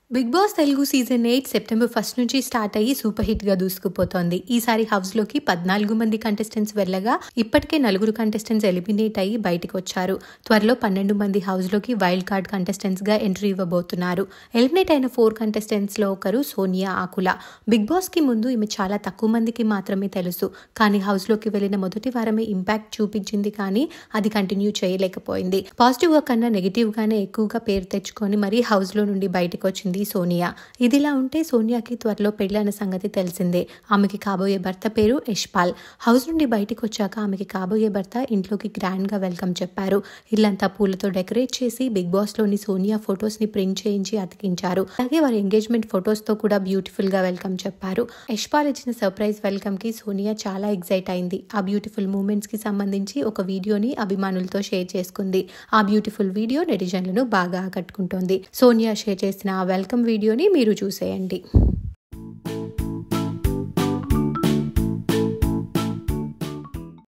Big Boss Telugu season 8 September 1 నుంచి start అయ్యి super hit గా దూసుకుపోతోంది. ఈసారి హౌస్ లోకి 14 మంది కంటెస్టెంట్స్ వెళ్ళగా ఇప్పటికే 4 కంటెస్టెంట్స్ ఎలిమినేట్ అయ్యి బయటకు వచ్చారు. త్వరలో 12 మంది హౌస్ లోకి వైల్డ్ కార్డ్ కంటెస్టెంట్స్ గా ఎంట్రీ ఇవ్వబోతున్నారు. ఎలిమినేట్ అయిన 4 కంటెస్టెంట్స్ లో ఒకరు సోనియా ఆకుల. బిగ్ బాస్ కి ముందు ఈమె చాలా తక్కువ మందికి మాత్రమే తెలుసు. కానీ హౌస్ లోకి వెళ్లిన మొదటి వారమే ఇంపాక్ట్ చూపించింది, కానీ అది కంటిన్యూ చేయలేకపోయింది. పాజిటివ్ గా కన్నా నెగిటివ్ గానే ఎక్కువగా పేరు తెచ్చుకొని మరీ హౌస్ లో నుండి బయటకు వచ్చింది సోనియా. ఇదిలా ఉంటే సోనియాకి త్వరలో పెళ్లైన సంగతి తెలిసిందే. ఆమెకి కాబోయే భర్త పేరు యశ్పాల్. హౌస్ నుండి బయటకు వచ్చాక ఆమెకి కాబోయే భర్త ఇంట్లోకి గ్రాండ్ గా వెల్కమ్ చెప్పారు. ఇల్లంతా పూలతో డెకరేట్ చేసి బిగ్ బాస్ లోని సోనియా ఫొటోస్ ని ప్రింట్ చేయించి అతికించారు. అలాగే వారి ఎంగేజ్మెంట్ ఫొటోస్ తో కూడా బ్యూటిఫుల్ గా వెల్కమ్ చెప్పారు. యశ్పాల్ ఇచ్చిన సర్ప్రైజ్ వెల్కమ్ కి సోనియా చాలా ఎక్సైట్ అయింది. ఆ బ్యూటిఫుల్ మూమెంట్స్ కి సంబంధించి ఒక వీడియోని అభిమానులతో షేర్ చేసుకుంది. ఆ బ్యూటిఫుల్ వీడియో నెటిజన్లను బాగా ఆకట్టుకుంటోంది. సోనియా షేర్ చేసిన ఆ వెల్కమ్ వీడియోని మీరు చూసేయండి.